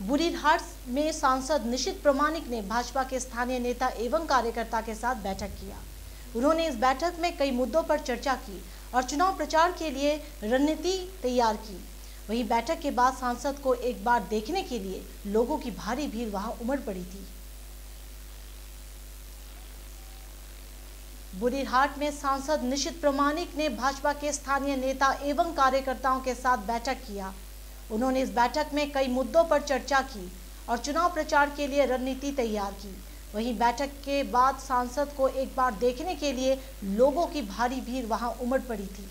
बुरीरहाट में सांसद निशित प्रामाणिक ने भाजपा के स्थानीय नेता एवं कार्यकर्ता के साथ बैठक किया। उन्होंने इस बैठक में कई मुद्दों पर चर्चा की और चुनाव प्रचार के लिए रणनीति तैयार की। वहीं बैठक के बाद सांसद को एक बार देखने के लिए लोगों की भारी भीड़ वहां उमड़ पड़ी थी। बुरीरहाट में सांसद निशित प्रामाणिक ने भाजपा के स्थानीय नेता एवं कार्यकर्ताओं के साथ बैठक किया। उन्होंने इस बैठक में कई मुद्दों पर चर्चा की और चुनाव प्रचार के लिए रणनीति तैयार की। वहीं बैठक के बाद सांसद को एक बार देखने के लिए लोगों की भारी भीड़ वहां उमड़ पड़ी थी।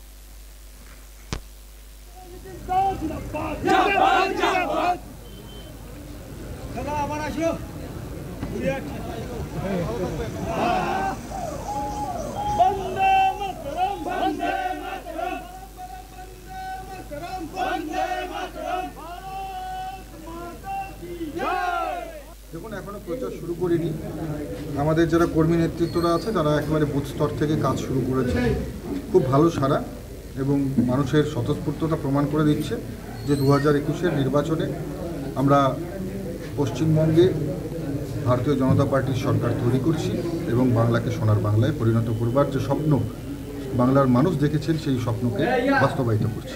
দেখুন এখনো প্রচার শুরু করিনি। আমাদের যারা কর্মী নেতৃত্বরা আছে তারা একেবারে বুথ স্তর থেকে কাজ শুরু করেছে। খুব ভালো সাড়া এবং মানুষের স্বতঃস্ফূর্ততা প্রমাণ করে দিচ্ছে যে 2021-এর নির্বাচনে আমরা পশ্চিমবঙ্গে ভারতীয় জনতা পার্টির সরকার তৈরি করছি এবং বাংলাকে সোনার বাংলায় পরিণত করবার যে স্বপ্ন বাংলার মানুষ দেখেছেন সেই স্বপ্নকে বাস্তবায়িত করছি।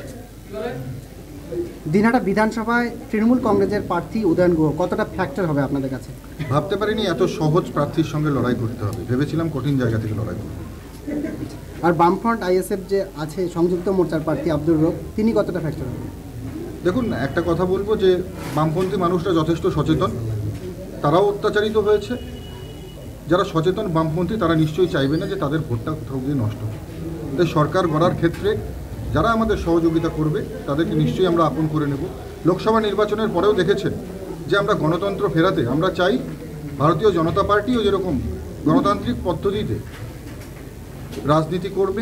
দিনহাটা বিধানসভায় তৃণমূল কংগ্রেসের প্রার্থী উদয়ন গুহ কতটা ফ্যাক্টর হবে আপনাদের কাছে? ভাবতে পারিনি এত সহজ প্রার্থীর সঙ্গে লড়াই করতে হবে, ভেবেছিলাম কঠিন জায়গা থেকে লড়াই করব। আর বামফ্রন্ট আইএসএফ যে আছে সংযুক্ত মোর্চার প্রার্থী আব্দুর রব, তিনি কতটা ফ্যাক্টর হবে? দেখুন একটা কথা বলবো যে বামপন্থী মানুষরা যথেষ্ট সচেতন, তারাও অত্যাচারিত হয়েছে। যারা সচেতন বামপন্থী তারা নিশ্চয়ই চাইবে না যে তাদের ভোটটা কোথাও গিয়ে নষ্ট হোক। তাই সরকার গড়ার ক্ষেত্রে যারা আমাদের সহযোগিতা করবে তাদেরকে নিশ্চয়ই আমরা আপন করে নেব। লোকসভা নির্বাচনের পরেও দেখেছেন যে আমরা গণতন্ত্র ফেরাতে আমরা চাই ভারতীয় জনতা পার্টিও যেরকম গণতান্ত্রিক পদ্ধতিতে রাজনীতি করবে,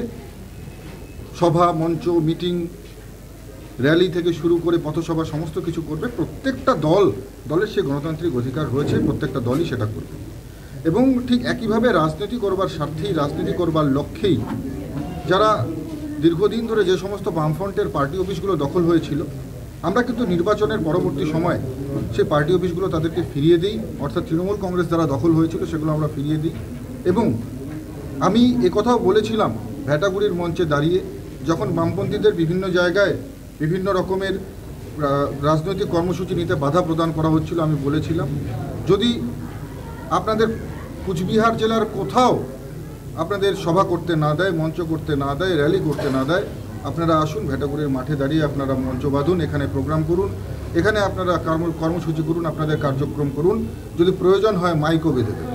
সভা মঞ্চ মিটিং র্যালি থেকে শুরু করে পথসভা সমস্ত কিছু করবে। প্রত্যেকটা দলের সে গণতান্ত্রিক অধিকার রয়েছে, প্রত্যেকটা দলই সেটা করবে। এবং ঠিক একইভাবে রাজনীতি করবার স্বার্থেই রাজনীতি করবার লক্ষ্যেই যারা দীর্ঘদিন ধরে যে সমস্ত বামফ্রন্টের পার্টি অফিসগুলো দখল হয়েছিল, আমরা কিন্তু নির্বাচনের পরবর্তী সময় সেই পার্টি অফিসগুলো তাদেরকে ফিরিয়ে দিই, অর্থাৎ তৃণমূল কংগ্রেস দ্বারা দখল হয়েছিল সেগুলো আমরা ফিরিয়ে দিই। এবং আমি একথাও বলেছিলাম ভ্যাটাগুড়ির মঞ্চে দাঁড়িয়ে, যখন বামপন্থীদের বিভিন্ন জায়গায় বিভিন্ন রকমের রাজনৈতিক কর্মসূচি নিতে বাধা প্রদান করা হচ্ছিল, আমি বলেছিলাম যদি আপনাদের কুচবিহার জেলার কোথাও আপনাদের সভা করতে না দেয়, মঞ্চ করতে না দেয়, র্যালি করতে না দেয়, আপনারা আসুন ভ্যাটাগুড়ির মাঠে দাঁড়িয়ে আপনারা মঞ্চ বাঁধুন, এখানে প্রোগ্রাম করুন, এখানে আপনারা কর্মসূচি করুন, আপনাদের কার্যক্রম করুন, যদি প্রয়োজন হয় মাইকও বেঁধে দেবেন।